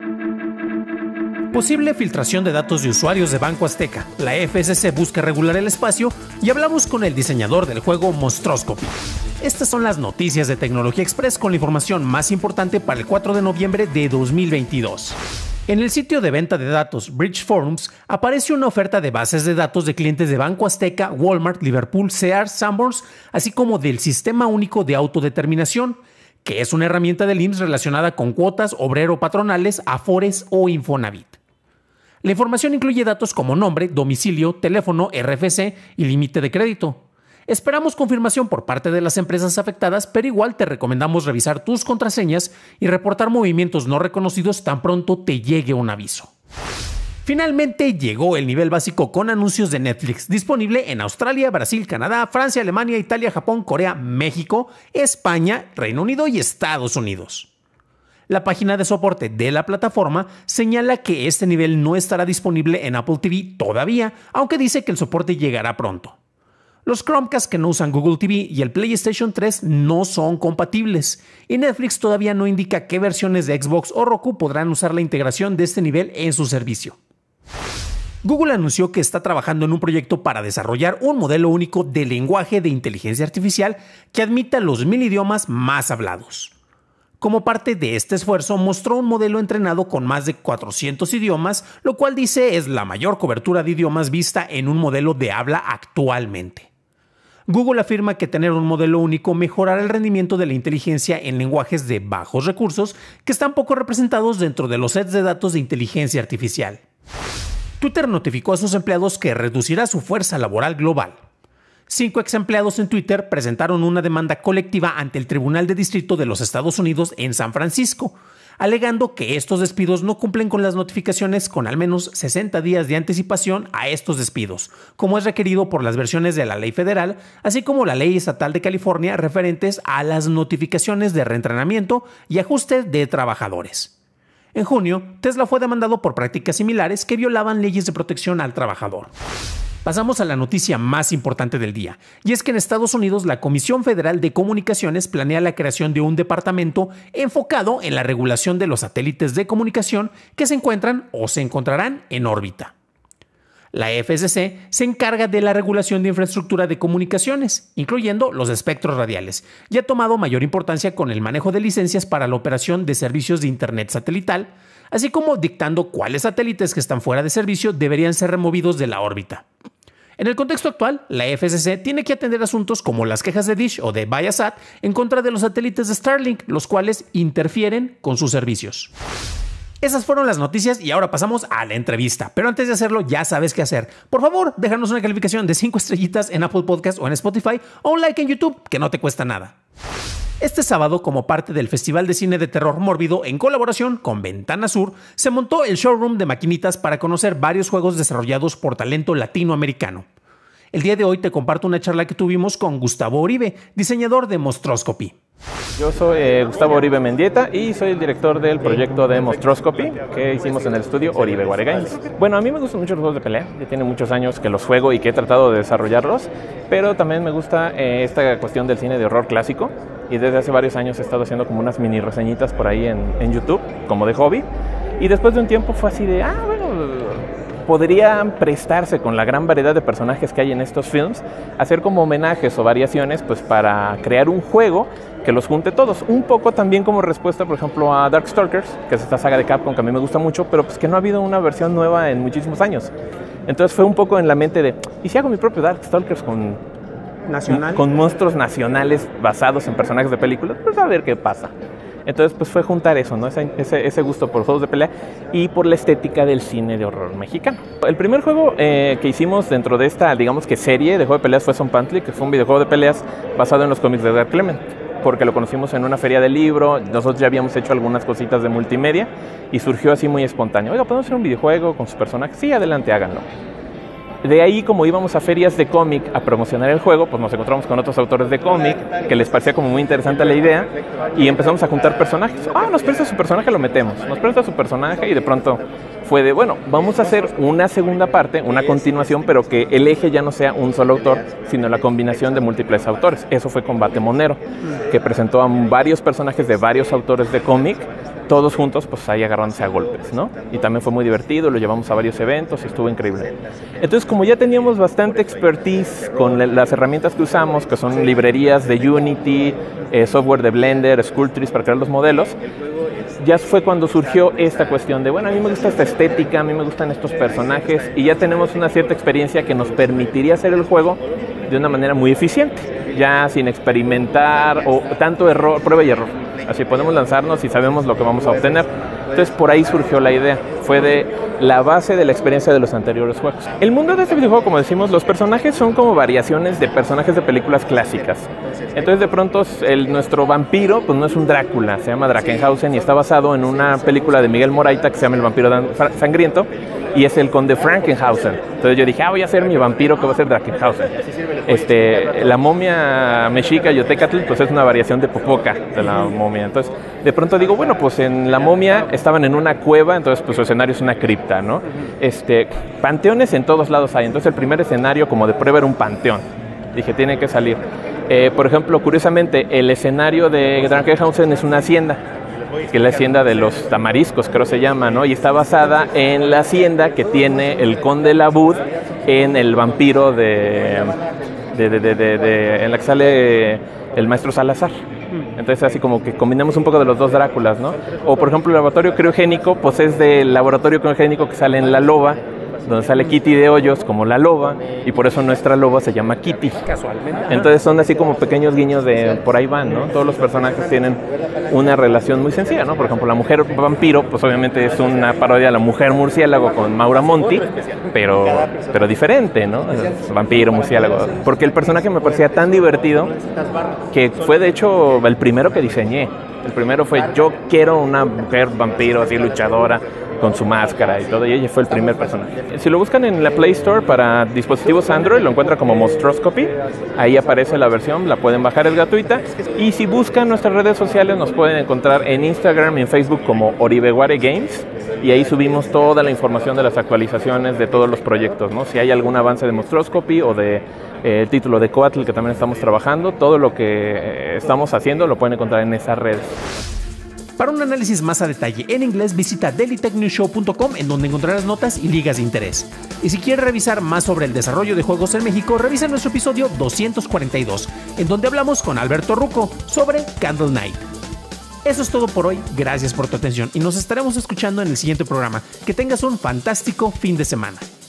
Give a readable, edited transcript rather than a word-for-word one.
Posible filtración de datos de usuarios de Banco Azteca. La FSC busca regular el espacio y hablamos con el diseñador del juego Monstroscopy. Estas son las noticias de Tecnología Express con la información más importante para el 4 de noviembre de 2022. En el sitio de venta de datos Bridge Forums aparece una oferta de bases de datos de clientes de Banco Azteca, Walmart, Liverpool, Sears, Sanborns, así como del Sistema Único de Autodeterminación, que es una herramienta del IMSS relacionada con cuotas obrero-patronales, Afores o Infonavit. La información incluye datos como nombre, domicilio, teléfono, RFC y límite de crédito. Esperamos confirmación por parte de las empresas afectadas, pero igual te recomendamos revisar tus contraseñas y reportar movimientos no reconocidos tan pronto te llegue un aviso. Finalmente llegó el nivel básico con anuncios de Netflix, disponible en Australia, Brasil, Canadá, Francia, Alemania, Italia, Japón, Corea, México, España, Reino Unido y Estados Unidos. La página de soporte de la plataforma señala que este nivel no estará disponible en Apple TV todavía, aunque dice que el soporte llegará pronto. Los Chromecast que no usan Google TV y el PlayStation 3 no son compatibles, y Netflix todavía no indica qué versiones de Xbox o Roku podrán usar la integración de este nivel en su servicio. Google anunció que está trabajando en un proyecto para desarrollar un modelo único de lenguaje de inteligencia artificial que admita los 1000 idiomas más hablados. Como parte de este esfuerzo, mostró un modelo entrenado con más de 400 idiomas, lo cual dice es la mayor cobertura de idiomas vista en un modelo de habla actualmente. Google afirma que tener un modelo único mejorará el rendimiento de la inteligencia en lenguajes de bajos recursos que están poco representados dentro de los sets de datos de inteligencia artificial. Twitter notificó a sus empleados que reducirá su fuerza laboral global. 5 ex empleados en Twitter presentaron una demanda colectiva ante el Tribunal de Distrito de los Estados Unidos en San Francisco, alegando que estos despidos no cumplen con las notificaciones con al menos 60 días de anticipación a estos despidos, como es requerido por las versiones de la ley federal, así como la ley estatal de California referentes a las notificaciones de reentrenamiento y ajuste de trabajadores. En junio, Tesla fue demandado por prácticas similares que violaban leyes de protección al trabajador. Pasamos a la noticia más importante del día, y es que en Estados Unidos la Comisión Federal de Comunicaciones planea la creación de un departamento enfocado en la regulación de los satélites de comunicación que se encuentran o se encontrarán en órbita. La FCC se encarga de la regulación de infraestructura de comunicaciones, incluyendo los espectros radiales, y ha tomado mayor importancia con el manejo de licencias para la operación de servicios de Internet satelital, así como dictando cuáles satélites que están fuera de servicio deberían ser removidos de la órbita. En el contexto actual, la FCC tiene que atender asuntos como las quejas de Dish o de Viasat en contra de los satélites de Starlink, los cuales interfieren con sus servicios. Esas fueron las noticias y ahora pasamos a la entrevista. Pero antes de hacerlo, ya sabes qué hacer. Por favor, déjanos una calificación de 5 estrellitas en Apple Podcast o en Spotify o un like en YouTube, que no te cuesta nada. Este sábado, como parte del Festival de Cine de Terror Mórbido, en colaboración con Ventana Sur, se montó el showroom de maquinitas para conocer varios juegos desarrollados por talento latinoamericano. El día de hoy te comparto una charla que tuvimos con Gustavo Oribe, diseñador de Monstroscopy. Yo soy Gustavo Oribe Mendieta y soy el director del proyecto de Monstroscopy que hicimos en el estudio Oribe Guare Games. Bueno, a mí me gustan mucho los juegos de pelea, ya tiene muchos años que los juego y que he tratado de desarrollarlos, pero también me gusta esta cuestión del cine de horror clásico y desde hace varios años he estado haciendo como unas mini reseñitas por ahí en YouTube, como de hobby, y después de un tiempo fue así de, podrían prestarse con la gran variedad de personajes que hay en estos films, hacer como homenajes o variaciones pues para crear un juego que los junte todos. Un poco también como respuesta, por ejemplo, a Darkstalkers, que es esta saga de Capcom que a mí me gusta mucho, pero pues que no ha habido una versión nueva en muchísimos años. Entonces fue un poco en la mente de, ¿y si hago mi propio Darkstalkers con monstruos nacionales basados en personajes de películas? Pues a ver qué pasa. Entonces pues fue juntar eso, ¿no? Ese gusto por juegos de pelea y por la estética del cine de horror mexicano. El primer juego que hicimos dentro de esta, digamos que serie de juego de peleas fue Son Pantley, que fue un videojuego de peleas basado en los cómics de Edgar Clement, porque lo conocimos en una feria del libro, nosotros ya habíamos hecho algunas cositas de multimedia y surgió así muy espontáneo. Oiga, ¿podemos hacer un videojuego con sus personajes? Sí, adelante, háganlo. De ahí, como íbamos a ferias de cómic a promocionar el juego, pues nos encontramos con otros autores de cómic que les parecía como muy interesante la idea y empezamos a juntar personajes. Nos presta su personaje, lo metemos. Nos presta su personaje y de pronto fue de, bueno, vamos a hacer una segunda parte, una continuación, pero que el eje ya no sea un solo autor, sino la combinación de múltiples autores. Eso fue Combate Monero, que presentó a varios personajes de varios autores de cómic, todos juntos, pues ahí agarrándose a golpes, ¿no? Y también fue muy divertido, lo llevamos a varios eventos y estuvo increíble. Entonces, como ya teníamos bastante expertise con las herramientas que usamos, que son librerías de Unity, software de Blender, Sculptris para crear los modelos, ya fue cuando surgió esta cuestión de, bueno, a mí me gusta esta estética, a mí me gustan estos personajes, y ya tenemos una cierta experiencia que nos permitiría hacer el juego de una manera muy eficiente, ya sin experimentar o tanto error, prueba y error. Así podemos lanzarnos y sabemos lo que vamos a obtener. Entonces por ahí surgió la idea, fue de la base de la experiencia de los anteriores juegos. El mundo de este videojuego, como decimos, los personajes son como variaciones de personajes de películas clásicas. Entonces de pronto nuestro vampiro pues no es un Drácula, se llama Drachenhausen y está basado en una película de Miguel Moraita que se llama El vampiro sangriento y es el conde Frankenhausen. Entonces yo dije, voy a hacer mi vampiro que va a ser Drachenhausen. La momia mexica Yotecatl pues es una variación de Popoca de la momia. Entonces de pronto digo, bueno, pues en la momia estaban en una cueva, entonces pues su escenario es una cripta, ¿no? Panteones en todos lados hay, entonces el primer escenario como de prueba era un panteón. Dije, tiene que salir. Por ejemplo, curiosamente, el escenario de Drachenhausen es una hacienda, que es la hacienda de los tamariscos, creo se llama, ¿no? Y está basada en la hacienda que tiene el conde Labud en el vampiro en la que sale el maestro Salazar. Entonces así como que combinamos un poco de los dos Dráculas, ¿no? O por ejemplo el laboratorio criogénico, pues es del laboratorio criogénico que sale en La Loba, donde sale Kitty de Hoyos como la loba, y por eso nuestra loba se llama Kitty. Casualmente. Entonces son así como pequeños guiños de por ahí van, ¿no? Todos los personajes tienen una relación muy sencilla, ¿no? Por ejemplo, la mujer vampiro, pues obviamente es una parodia de la mujer murciélago con Maura Monti, pero diferente, ¿no? Vampiro, murciélago. Porque el personaje me parecía tan divertido que fue de hecho el primero que diseñé. El primero fue, yo quiero una mujer vampiro así luchadora, con su máscara y todo, y ella fue el primer personaje. Si lo buscan en la Play Store para dispositivos Android, lo encuentran como Monstroscopy, ahí aparece la versión, la pueden bajar, es gratuita, y si buscan nuestras redes sociales nos pueden encontrar en Instagram y en Facebook como Oribeguare Games, y ahí subimos toda la información de las actualizaciones de todos los proyectos, ¿no? Si hay algún avance de Monstroscopy o de el título de Coatl que también estamos trabajando, todo lo que estamos haciendo lo pueden encontrar en esas redes. Para un análisis más a detalle en inglés, visita dailytechnewshow.com, en donde encontrarás notas y ligas de interés. Y si quieres revisar más sobre el desarrollo de juegos en México, revisa nuestro episodio 242, en donde hablamos con Alberto Rucco sobre Candle Knight. Eso es todo por hoy, gracias por tu atención y nos estaremos escuchando en el siguiente programa. Que tengas un fantástico fin de semana.